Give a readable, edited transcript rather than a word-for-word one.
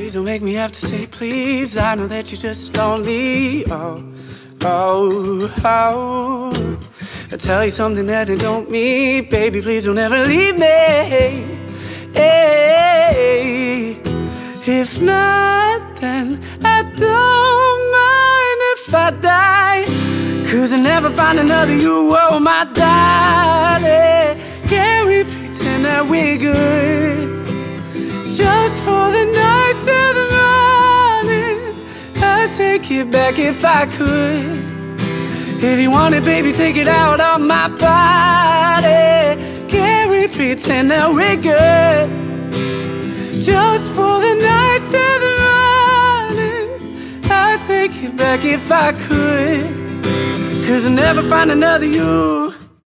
Please don't make me have to say please. I know that you're just lonely. Oh, oh, oh. I'll tell you something that I don't mean. Baby, please don't ever leave me. Hey. If not, then I don't mind if I die, 'cause I'll never find another you, oh my darling. Can we pretend that we're good, just for the night till the morning? I'd take it back if I could. If you want it, baby, take it out on my body. Can we pretend that we're good, just for the night till the morning? I'd take it back if I could, 'cause I'll never find another you.